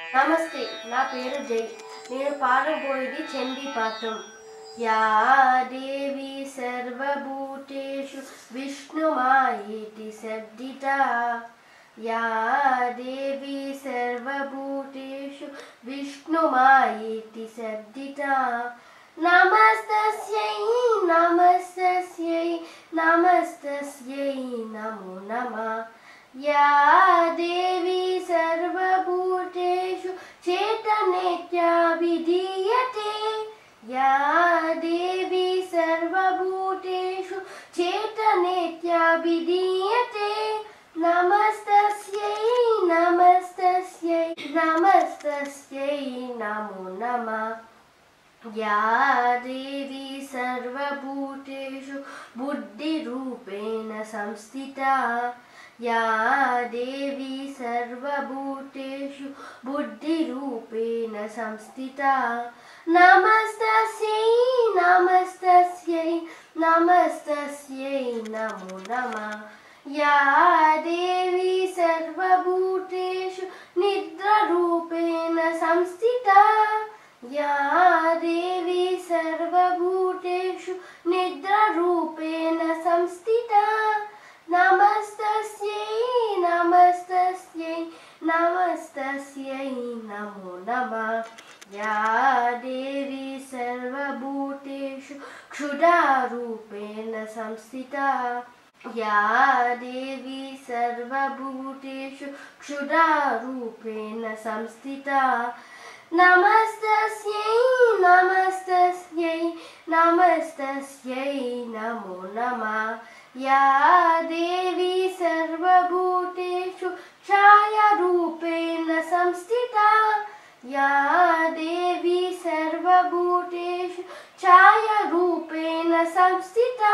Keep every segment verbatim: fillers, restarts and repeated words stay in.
నమస్తే, నా పేరు జై. నేను పాడబోయేది చండీ పాఠం. యా దేవి సర్వభూతేషు విష్ణుమాయేతి శబ్దితా. యా దేవి సర్వభూతేషు విష్ణుమాయేతి శబ్దితా. నమస్తస్యై నమస్తస్యై నమస్తస్యై నమో నమః. या देवी सर्वभूतेषु चैतन्येत्या विधीयते. या देवी सर्वभूतेषु चैतन्येत्या विधीयते. नमस्तस्यै नमस्तस्यै नमस्तस्यै नमो नमः. या देवी सर्वभूतेषु बुद्धिरूपेण संस्थिता. या देवी सर्वभूतेषु बुद्धिरूपेण संस्थिता. नमस्तस्यै नमस्तस्यै नमस्तस्यै नमो नमः. या देवी सर्वभूतेषु निद्रारूपेण संस्थिता. या देवी सर्वभूतेषु निद्रारूपेण संस्थिता. नमस्तस्यै नमस्तस्यै नमस्तस्यै नमो नमः. या देवी सर्वभूतेषु क्षुधारूपेण संस्थिता. या देवी सर्वभूतेषु क्षुधारूपेण संस्थिता. नमस्तस्यै नमस्तस्यै नमस्तस्यै नमो नमः. या देवी सर्वभूतेषु छायारूपेण संस्थिता. या देवी सर्वभूतेषु छायारूपेण संस्थिता.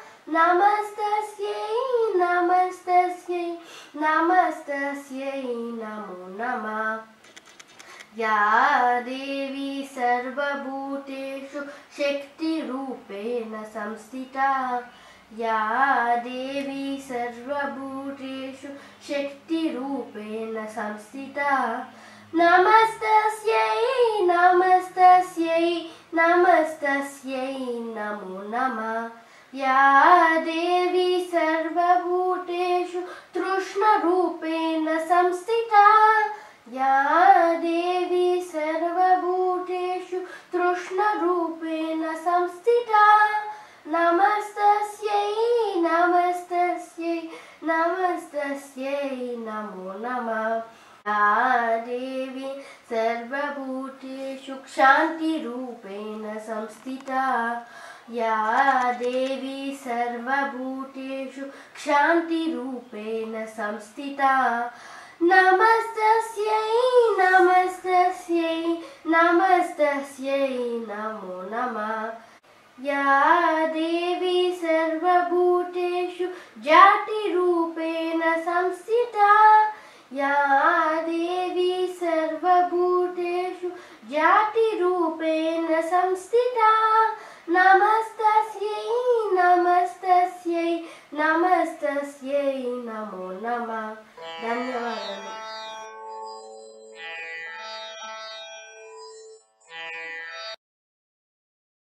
नमस्तस्यै नमस्तस्यै नमस्तस्यै नमो नमः. या देवी सर्वभूतेषु शक्तिरूपेण संस्थिता. या देवी सर्वभूतेषु शक्तिरूपेण संस्थिता. नमस्तस्यै नमस्तस्यै नमस्तस्यै नमो नमः. या देवी सर्वभूतेषु तृष्णरूपेण संस्थिता. या देवी सर्वभूतेषु तृष्णरूपेण संस्थिता. नमस्तस्यै नमस्तस्यै नमस्तस्यै नमो नमः. या देवी सर्वभूतेषु शान्तिरूपेण संस्थिता. या देवी सर्वभूतेषु शान्तिरूपेण संस्थिता. नमस्तस्यै नमस्तस्यै नमस्तस्यै नमो नमः. या देवी सर्वभूतेषु जातिरूपेण संस्थिता. या देवी सर्वभूतेषु जातिरूपेण संस्थिता.